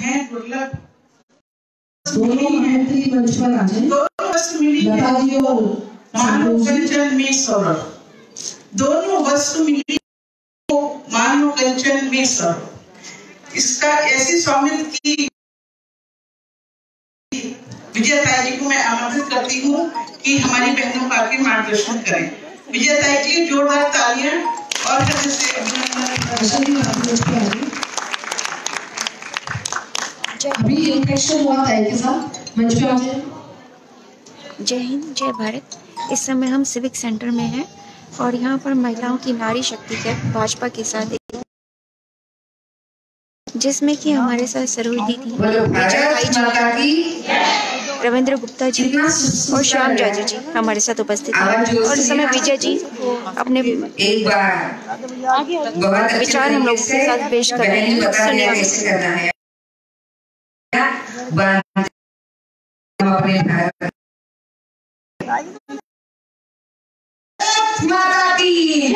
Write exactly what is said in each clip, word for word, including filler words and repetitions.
हैं दुर्लभ। दोनों महंती मंच पर आ जाएं। दोनों वस्तु मिली है मानव कंचन में सौरभ। दोनों वस्तु मिली मानव कंचन में सौरभ। इसका ऐसी स्वामित्व की विजयताई जी को मैं आमंत्रित करती हूँ कि हमारी बहनों का आगे मार्गदर्शन करें। विजयताई जी जोरदार तालियां और हृदय से अभिनंदन। अभी इंट्रोडक्शन हुआ था के साथ मंच पे आ जाए। जय हिंद, जय भारत। इस समय हम सिविक सेंटर में हैं और यहाँ पर महिलाओं की नारी शक्ति के भाजपा के साथ जिसमें कि हमारे साथ सरोज दीदी, रविंद्र गुप्ता जी और श्याम जाजू जी हमारे साथ उपस्थित हैं और इस समय विजय जी अपने विचार हम लोगों के साथ पेश कर रहे हैं। सुनिए। माता की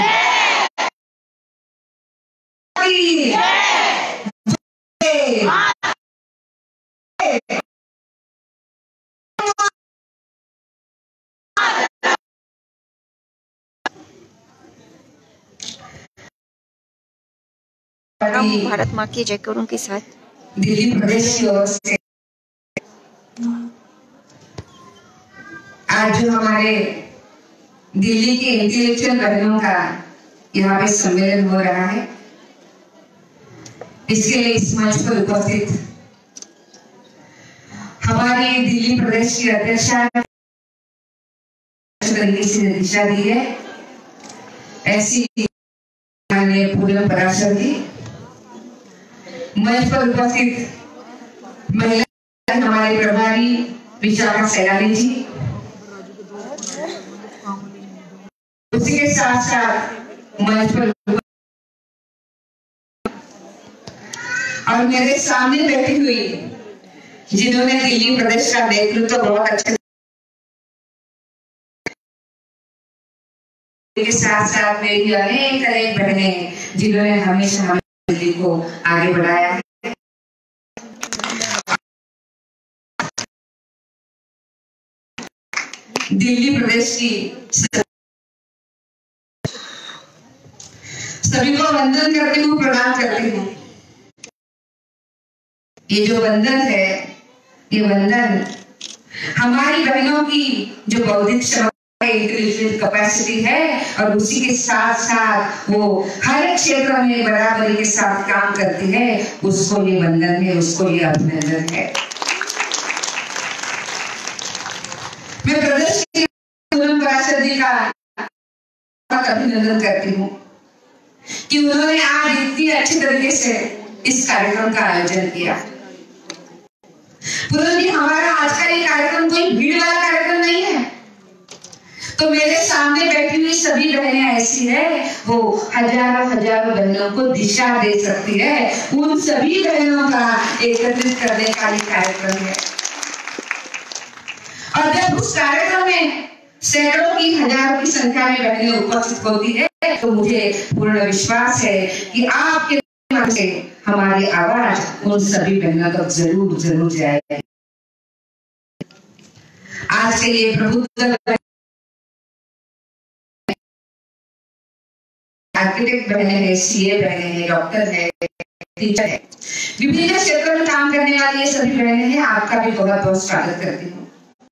हम भारत माँ के जयकारों के साथ दिल्ली प्रदेश की ओर से आज जो हमारे दिल्ली के इंटेलेक्चुअल बहनों का यहाँ पे सम्मेलन हो रहा है, इसके लिए इस मंच पर उपस्थित हमारी दिल्ली प्रदेश की अध्यक्षा से दिशा दी है, ऐसी पूनम पराशर जी, मंच पर उपस्थित महिला हमारे प्रभारी विशाखा सैलानी जी, उसी के साथ साथ मंच पर और मेरे सामने बैठी हुई जिन्होंने दिल्ली प्रदेश का नेतृत्व तो बहुत अच्छे के साथ साथ मेरी अनेक अनेक बहनें जिन्होंने हमेशा हमारी दिल्ली को आगे बढ़ाया है। दिल्ली प्रदेश की सभी को वंदन करती हूँ, प्रणाम करती हूँ। ये जो वंदन है, ये वंदन हमारी बहनों की जो बौद्धिक क्षमता, इंटेलेक्चुअल कैपेसिटी है और उसी के साथ साथ वो हर एक क्षेत्र में बराबरी के साथ काम करती है, उसको ये वंदन है, उसको ये अभिनंदन है। मैं प्रदेश की पूनम पराशर जी का अभिनंदन करती हूँ कि उन्होंने आज इतनी अच्छी तरीके से इस कार्यक्रम का आयोजन किया। पूनम जी, हमारा आज का ये कार्यक्रम कोई भीड़ वाला कार्यक्रम नहीं है, तो मेरे सामने बैठी हुई सभी बहनें ऐसी है, वो हजारों हजारों बहनों को दिशा दे सकती है। उन सभी बहनों का एकत्रित करने का ये कार्यक्रम है और जब उस कार्यक्रम में सैकड़ों की हजारों की संख्या में बहनें उपस्थित होती है तो मुझे पूर्ण विश्वास है कि आपके माध्यम से हमारी आवाज उन सभी बहनों तक जरूर जरूर जाएगी। आज के ये प्रबुद्ध आर्किटेक्ट बहने हैं, सीए बहने हैं, डॉक्टर है, टीचर है, विभिन्न क्षेत्रों में काम करने वाली ये सभी बहने हैं, आपका भी बहुत बहुत स्वागत करती हूँ।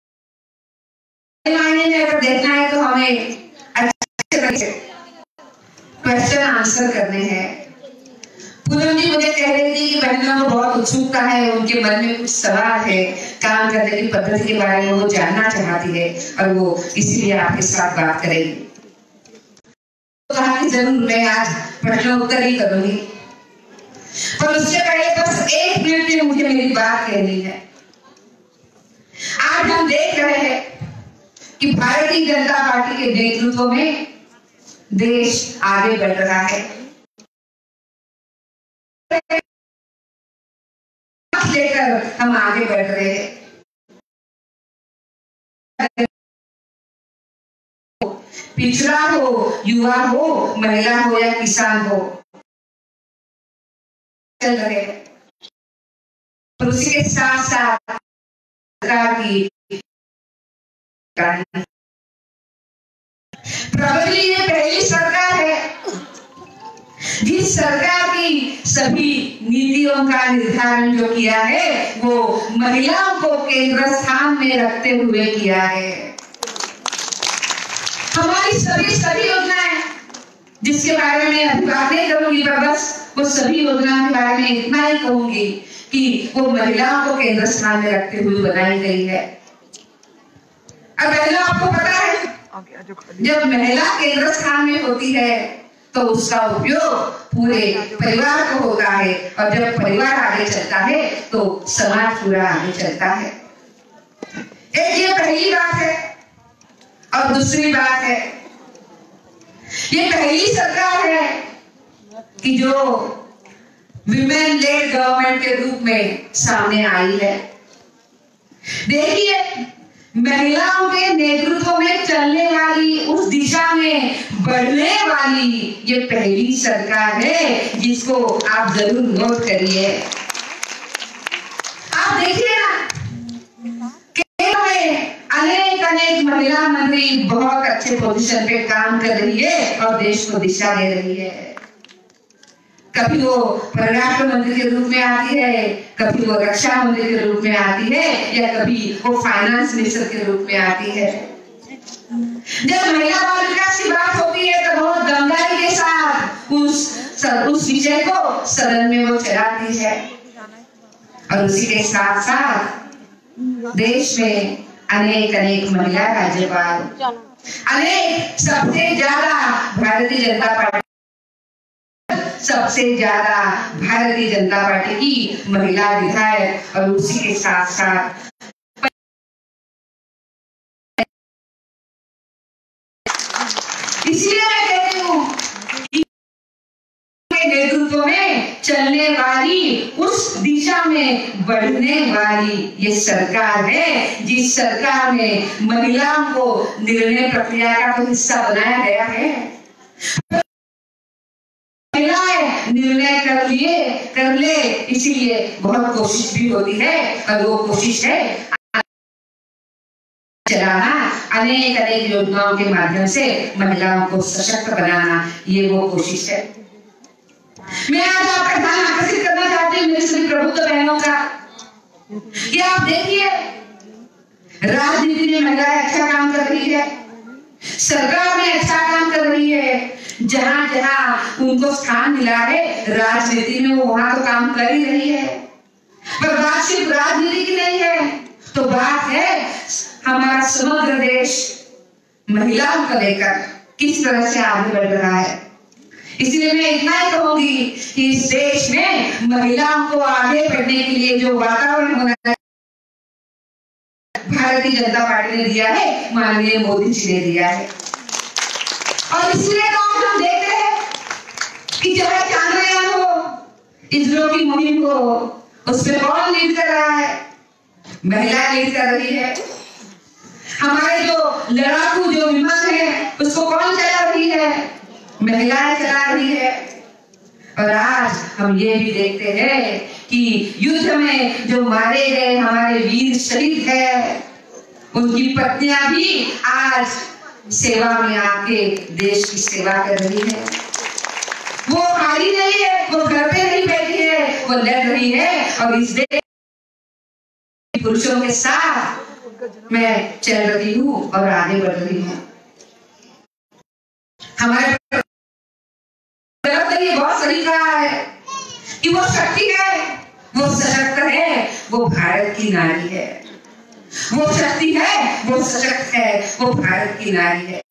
मायने में अगर देखना है तो हमें अच्छे तरह से क्वेश्चन आंसर करने हैं। पूनम जी मुझे कह रही थी कि बहनों को बहुत उत्सुकता है, उनके मन में कुछ सवाल है, काम करने की पद्धति के बारे में वो जानना चाहती है और वो इसीलिए आपके साथ बात करेगी। तो कहा कि जरूर मैं आज प्रश्न उत्तर ही करूंगी, पर उससे पहले बस एक मिनट में मुझे मेरी बात कहनी है। आज हम देख रहे हैं कि भारतीय जनता पार्टी के नेतृत्व में देश आगे बढ़ रहा है। लेकर हम आगे बढ़ रहे हैं। पिछड़ा हो, युवा हो, महिला हो या किसान हो, चल रहे हैं। उसी के साथ साथ सरकार की प्रॉब्लली ये पहली सरकार है जिस सरकार की सभी नीतियों का निर्धारण जो किया है वो महिलाओं को केंद्र स्थान में रखते हुए किया है। हमारी सभी सभी योजनाएं जिसके बारे में अभी बात नहीं करूंगी, पर बस वो सभी योजनाओं के बारे में इतना ही कहूंगी कि वो महिलाओं को केंद्र स्थान में रखते हुए बनाई गई है। अब महिला, आपको पता है जब महिला केंद्र स्थान में होती है तो उसका उपयोग पूरे परिवार को होता है, और जब परिवार आगे चलता है तो समाज पूरा आगे चलता है। एक ये पहली बात है। और दूसरी बात है, ये पहली सरकार है कि जो विमेन लेड गवर्नमेंट के रूप में सामने आई है। देखिए, महिलाओं के नेतृत्व में चलने वाली, उस दिशा में बढ़ने वाली ये पहली सरकार है जिसको आप जरूर नोट करिए। आप देखिए ना, केंद्र में अनेक अनेक महिला मंत्री बहुत अच्छे पोजीशन पे काम कर रही है और देश को दिशा दे रही है। कभी वो परराष्ट्र मंत्री के रूप में आती है, कभी वो रक्षा मंत्री के रूप में आती है, या कभी वो फाइनेंस मिनिस्टर के रूप में आती है। जब महिला बाल विकास की बात होती है तो बहुत दमदारी के साथ उस उस विषय को सदन में वो चलाती है। और उसी के साथ साथ देश में अनेक अनेक महिला राज्यपाल, अनेक सबसे ज्यादा भारतीय जनता पार्टी सबसे ज्यादा भारतीय जनता पार्टी की महिला विधायक, और उसी के साथ साथ इसलिए मैं कहती हूँ कि नेतृत्व में चलने वाली, उस दिशा में बढ़ने वाली ये सरकार है जिस सरकार में महिलाओं को निर्णय प्रक्रिया का तो हिस्सा बनाया गया है। निर्णय कर लिए कर ले इसीलिए बहुत कोशिश भी होती है, और वो कोशिश है चलाना, अनेक अनेक योजनाओं के माध्यम से महिलाओं को सशक्त बनाना, ये वो कोशिश है। मैं आज आपका ध्यान आकर्षित करना चाहती हूँ मेरी सभी प्रबुद्ध बहनों का, कि आप देखिए राजनीति में महिलाएं अच्छा काम कर रही है, सरकार में अच्छा काम कर रही है। जहां जहां उनको स्थान मिला है राजनीति में वो वहां तो काम कर ही रही है। पर बात सिर्फ राजनीति की नहीं है, तो बात है हमारा समग्र देश महिलाओं को लेकर किस तरह से आगे बढ़ रहा है। इसलिए मैं इतना ही कहूंगी कि इस देश में महिलाओं को आगे बढ़ने के लिए जो वातावरण होना है भारतीय जनता पार्टी ने दिया है, माननीय मोदी जी ने दिया है। और इसलिए तो हम देखते हैं कि चाहे चांद्रयान हो, इसरो की मुहिम हो, उस पर कौन लीड कर रहा है? महिला लीड कर रही है। हमारे जो लड़ाकू जो विमान है उसको कौन चला रही है? महिलाएं चला रही है। और आज हम ये भी देखते हैं कि युद्ध में जो मारे गए हमारे वीर शहीद है, उनकी पत्नियां भी आज सेवा में आके देश की सेवा कर रही है। वो खाली नहीं है, वो घर पे नहीं बैठी है, वो लड़ रही है। और इस देश पुरुषों के साथ मैं चल रही हूँ और आगे बढ़ रही हूँ। हमारे ये बहुत सही कहा है कि वो शक्ति है, वो सशक्त है, वो भारत की नारी है। वो शक्ति है, वो सशक्त है, वो भारत की नारी है।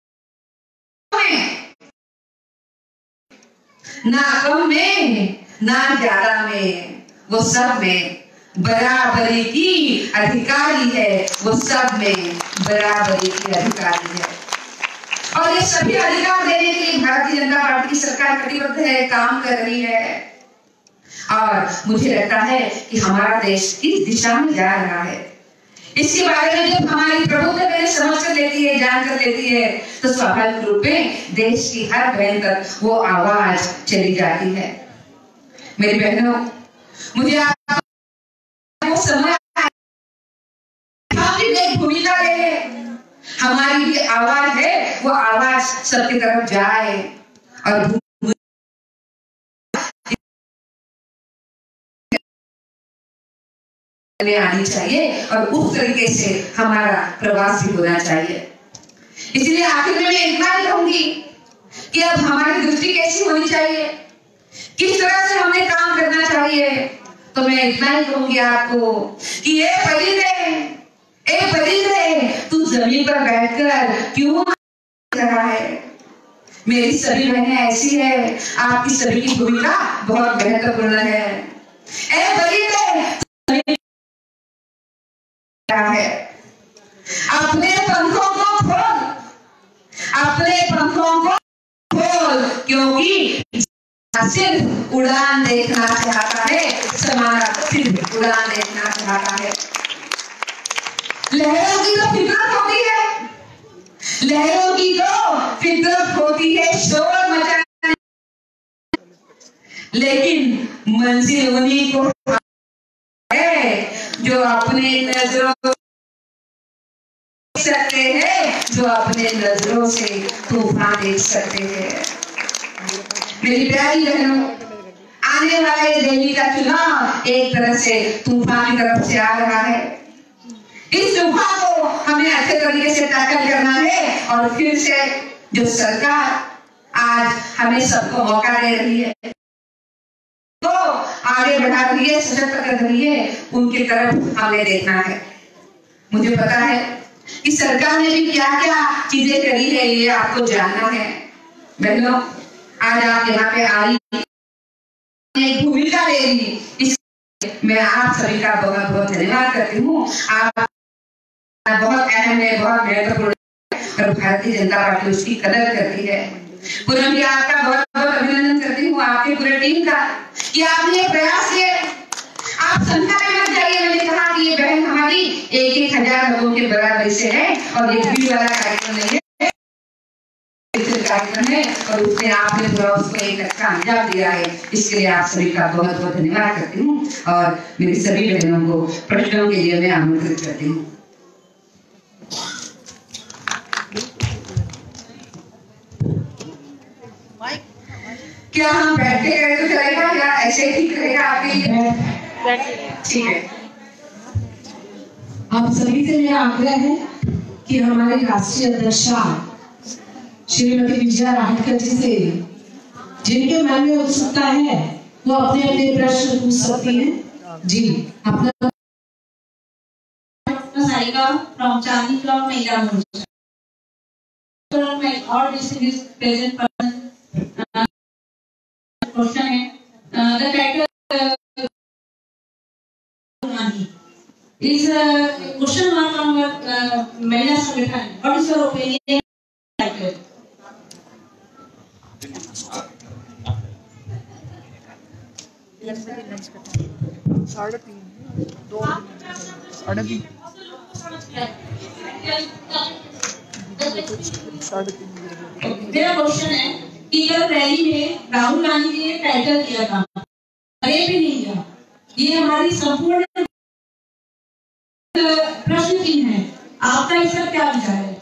ना कम में ना ज्यादा में, वो सब में बराबरी की अधिकारी है, वो सब में बराबरी की अधिकारी है। और ये सभी अधिकार देने के लिए भारतीय जनता पार्टी की सरकार कटिबद्ध है, काम कर रही है। और मुझे लगता है कि हमारा देश किस दिशा में जा रहा है, इसके बारे में जब हमारी प्रबुद्ध बहनें समझ कर लेती है, जान कर लेती है, तो स्वाभाविक रूप में देश की हर बहन तक वो आवाज चली जाती है। मेरी बहनों, मुझे आप हमारी भी आवाज है, वो आवाज सबकी तरफ जाए और आनी चाहिए और उस तरीके से हमारा प्रवास भी होना चाहिए। इसलिए आखिर में मैं इतना ही कहूंगी कि अब हमारी दृष्टि कैसी होनी चाहिए, किस तरह से हमें काम करना चाहिए। तो मैं इतना ही कहूंगी आपको कि ये परिंदे, ए परिंदे, तू जमीन पर बैठकर क्यों रहा है। मेरी सभी बहनें ऐसी है, आपकी सभी की भूमिका बहुत महत्वपूर्ण है। ए परिंदे है, अपने पंखों को खोल, अपने पंखों को खोल, क्योंकि सिर्फ उड़ान देखना चाहता है, समारा सिर्फ उड़ान देखना चाहता है। लहरों की तो फितरत होती है, लहरों की तो फितरत होती है शोर मचाने, लेकिन मंजिल उन्हीं को है जो अपने नजरों देख सकते हैं, जो अपने नजरों से तूफान देख सकते हैं। मेरी प्यारी बहनों, आने वाले दिल्ली का चुनाव एक तरह से तूफान की तरफ से आ रहा है। इस तूफान को हमें अच्छे तरीके से टैकल करना है और फिर से जो सरकार आज हमें सबको मौका दे रही है, तो आगे बढ़ा रही है, सशक्त कर रही है, उनकी तरफ हमें देखना है। मुझे पता है कि सरकार ने भी क्या क्या चीजें करी है, ये आपको जानना है। बहनों, आज आप यहाँ पे आई, एक भूमिका ले ली, इसलिए मैं आप सभी का बहुत बहुत धन्यवाद करती हूँ। आप बहुत अहम है, बहुत महत्वपूर्ण है और भारतीय जनता पार्टी उसकी कदर करती है। पूनम जी, आपका बहुत बहुत अभिनंदन करती हूँ, आपकी पूरी टीम का, कि आपने प्रयास किए। आप संख्या में मत जाइए, मैंने कहा कि ये बहन हमारी एक एक हजार लोगों के बराबर से है और ये भीड़ वाला कार्यक्रम नहीं है, कार्यक्रम है और उसने आपने पूरा उसको एक अच्छा अंजाम दिया है। इसके लिए आप सभी का बहुत बहुत धन्यवाद करती हूँ और मेरी सभी बहनों को प्रश्नों के लिए मैं आमंत्रित करती हूँ। क्या हम बैठ के करें तो चलेगा या ऐसे ही ठीक रहेगा आपके लिए? ठीक है। आप सभी से मेरा आग्रह है कि हमारे राष्ट्रीय अध्यक्षा श्रीमती विजया राहटकर जी से जिनके मन में उत्सुकता है वो अपने अपने प्रश्न पूछ सकती हैं। जी, अपना सारिका from Chandni Club महिला मोर्चा। और distinguished present person, question है, the title is a question mark on uh, महिला संगठन. What is your opinion? साढ़े तीन दो साढ़े तीन साढ़े तीन मेरा क्वेश्चन है कि कल रैली में राहुल गांधी ने टाइटल दिया था, अरे भी नहीं दिया, ये हमारी संपूर्ण प्रश्न की है, आपका इस पर क्या विचार है?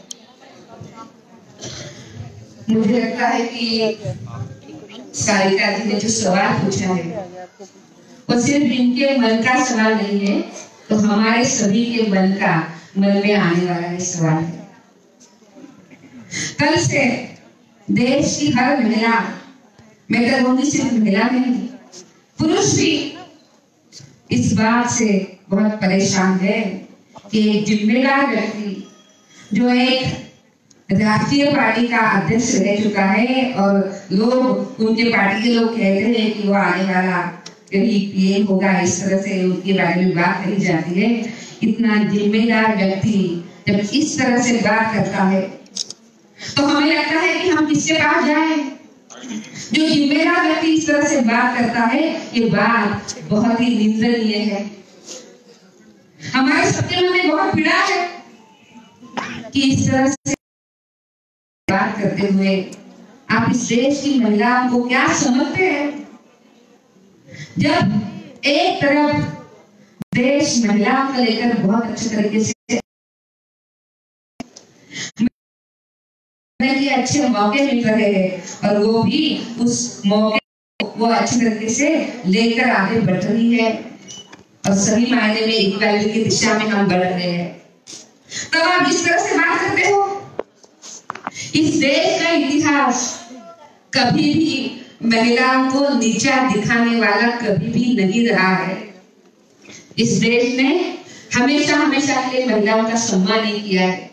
मुझे लगता है कि सारिका जी ने जो सवाल पूछा है वो सिर्फ इनके मन का सवाल नहीं है, तो हमारे सभी के मन का मन में आने वाला ये सवाल है। कल से देश की हर महिला, मैं तो कहूंगी सिर्फ महिला नहीं, पुरुष भी इस बात से बहुत परेशान है कि एक जिम्मेदार व्यक्ति जो एक राष्ट्रीय पार्टी का अध्यक्ष रह चुका है और लोग, उनके पार्टी के लोग कहते हैं कि वो आने वाला कहीं पीएम होगा, इस तरह से उनके बारे में बात कही जाती है। इतना जिम्मेदार व्यक्ति जब इस तरह से बात करता है तो हमें लगता है कि हम किसके पास जाएं? जो जिम्मेदार व्यक्ति इस तरह से बात करता है, ये बात बहुत ही निंदनीय है। हमारे सबके मन में बहुत पीड़ा है कि इस तरह से बात करते हुए आप इस देश की महिलाओं को क्या समझते हैं? जब एक तरफ देश महिलाओं को लेकर बहुत अच्छे तरीके से के अच्छे मौके मिल रहे हैं और वो भी उस मौके वो अच्छी तरीके से लेकर आगे बढ़ रही है और सही मायने में इक्वालिटी की दिशा में हम बढ़ रहे हैं। तब आप जिस तरह से बात करते हो, इस देश का इतिहास कभी भी महिलाओं को नीचा दिखाने वाला कभी भी नहीं रहा है। इस देश ने हमेशा हमेशा के लिए महिलाओं का सम्मान नहीं किया है,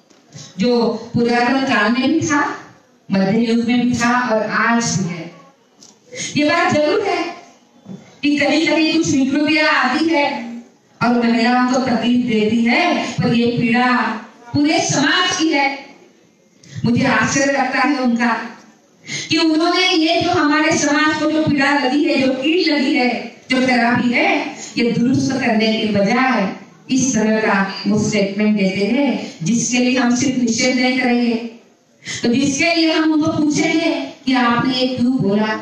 जो पुरातन काल में भी था, मध्य युग में भी था और आज भी है। ये बात जरूर है कि कहीं कहीं कुछ विकृतियां आती है और महिलाओं को तकलीफ देती है, पर ये पीड़ा पूरे समाज की है। मुझे आश्चर्य लगता है उनका कि उन्होंने ये जो हमारे समाज को जो पीड़ा लगी है, जो कीड़ लगी है, जो खराबी है, ये दुरुस्त करने के बजाय इस तरह का वो स्टेटमेंट देते हैं जिसके लिए हम सिर्फ निषेध नहीं करेंगे, तो जिसके लिए हम उनको पूछेंगे कि आपने ये क्यों बोला।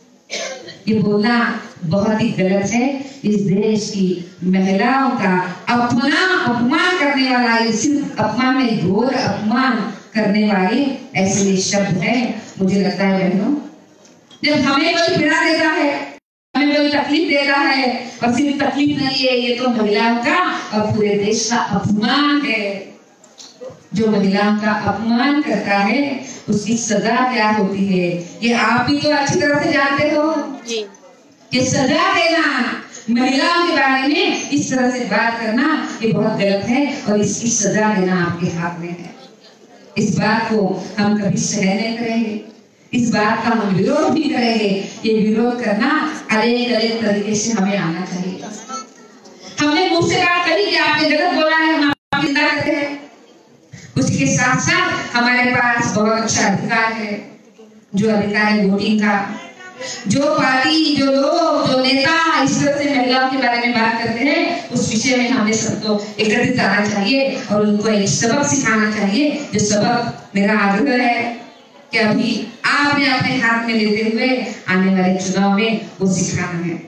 ये बोलना बहुत ही गलत है। इस देश की महिलाओं का अपना अपमान करने वाला, ये सिर्फ अपमान में घोर अपमान करने वाले ऐसे ये शब्द है। मुझे लगता है बहनों, जब हमें कोई पीड़ा देता है, हमें कोई तकलीफ देता है, और सिर्फ तकलीफ नहीं है, ये तो महिलाओं का और पूरे देश का अपमान है। जो महिलाओं का अपमान करता है उसकी सजा क्या होती है, ये आप भी तो अच्छी तरह से जानते हो। ये सजा देना, महिलाओं के बारे में इस तरह से बात करना, ये बहुत गलत है और इसकी सजा देना आपके हाथ में है। इस बात को हम कभी सहन नहीं करेंगे, इस बात का हम विरोध भी करेंगे। ये विरोध करना अलग अलग तरीके से हमें आना चाहिए। हमने मुंह से बात करी कि आपने गलत बोला है, हम आपकी निंदा करते हैं। उसके साथ साथ हमारे पास बहुत अच्छा अधिकार है, जो अधिकार है वोटिंग का। जो पार्टी, जो लोग, जो नेता इस तरह से महिलाओं के बारे में बात करते हैं, उस विषय में हमें सबको एकत्रित आना चाहिए और उनको एक सबक सिखाना चाहिए। जो सबक मेरा आग्रह है कि अभी आपने अपने हाथ में लेते हुए आने वाले चुनाव में वो सिखाना है।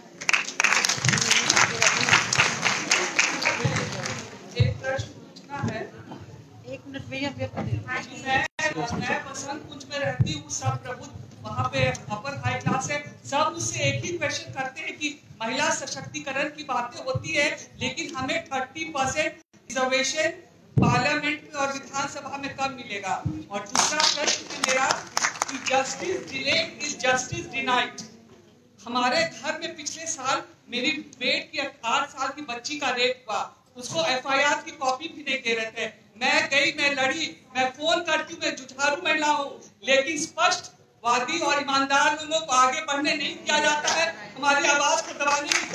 एक प्रश्न पूछना है। एक मिनट भैया, मैं बसंत कुंज में रहती हूँ, सब प्रबुद्ध वहाँ पे अपर हाई क्लास है, सब उससे एक ही क्वेश्चन करते हैं कि महिला सशक्तिकरण की बातें होती है, लेकिन हमें तीस परसेंट रिजर्वेशन पार्लियामेंट में और विधानसभा में कब मिलेगा। और दूसरा प्रश्न मेरा कि justice delayed is justice denied. हमारे घर में पिछले साल मेरी बेट की आठ साल की बच्ची का रेप हुआ, उसको एफ आई आर की कॉपी भी नहीं दे रहे थे। मैं गई, मैं लड़ी, मैं फोन करती हूँ, मैं जुझारू महिला हूँ, लेकिन स्पष्ट वादी और ईमानदार लोगों को आगे बढ़ने नहीं दिया जाता है, हमारी आवाज को दबाने की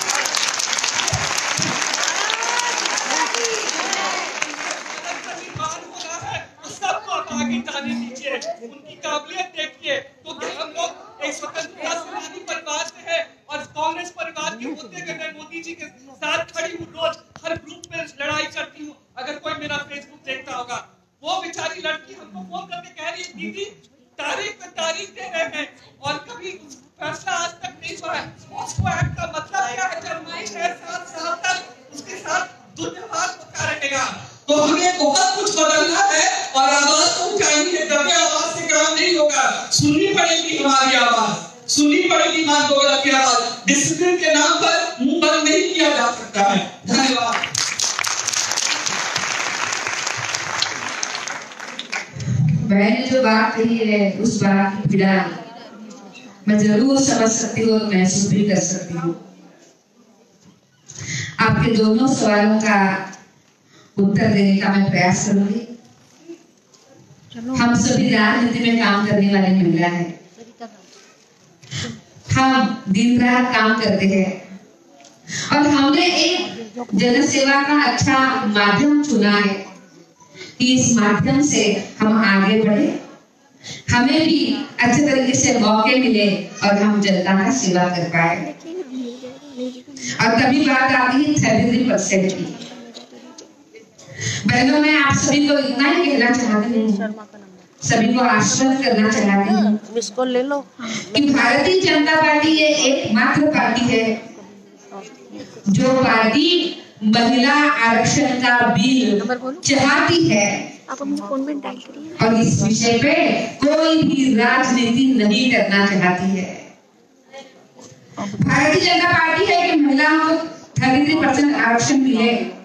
सबको आप आगे जाने दीजिए, उनकी काबिलियत देखिए, क्योंकि तो हम लोग एक स्वतंत्रता सेनानी परिवार से है और कांग्रेस परिवार के होते हुए मैं मोदी जी के साथ खड़ी हूँ, रोज हर ग्रुप में लड़ाई करती हूँ। अगर कोई मेरा फेसबुक देखता होगा, वो बेचारी लड़की हमको फोन करके कह रही है दीदी तारीख पे तारीख दे रहे हैं और कभी फैसला आज तक नहीं हुआ है। उसको एक्ट का मतलब क्या है जब छह सात साल तक उसके साथ दुर्व्यवहार होता रहेगा। तो हमें बहुत कुछ बदलना है और आवाज को उठानी है। दबे आवाज से काम नहीं होगा, सुननी पड़ेगी हमारी आवाज, सुननी पड़ेगी मां दौलत की आवाज। डिसिप्लिन के नाम पर मुंह बंद नहीं किया जा सकता है। धन्यवाद। मैंने जो बात कही है उस बात की पीड़ा मैं जरूर समझ सकती हूँ और महसूस भी कर सकती हूँ। आपके दोनों सवालों का उत्तर देने का मैं प्रयास करूंगी। हम सभी राजनीति में काम करने वाली महिला हैं, हम दिन रात काम करते हैं और हमने एक जनसेवा का अच्छा माध्यम चुना है कि इस माध्यम से हम आगे बढ़े, हमें भी अच्छे तरीके से मौके मिले और हम जनता का सेवा कर पाए। और तभी बात आती है थर्टी परसेंट की। बहनों, मैं आप सभी को इतना ही कहना चाहती हूँ, सभी को आश्वस्त करना चाहती हूँ इसको ले लो कि भारतीय जनता पार्टी ये एकमात्र पार्टी है जो पार्टी महिला आरक्षण का बिल चाहती है, आप अपने फोन में डायल करिए। और इस विषय पे कोई भी राजनीति नहीं करना चाहती है। भारतीय जनता पार्टी है कि महिलाओं को थर्टी थ्री परसेंट आरक्षण मिले,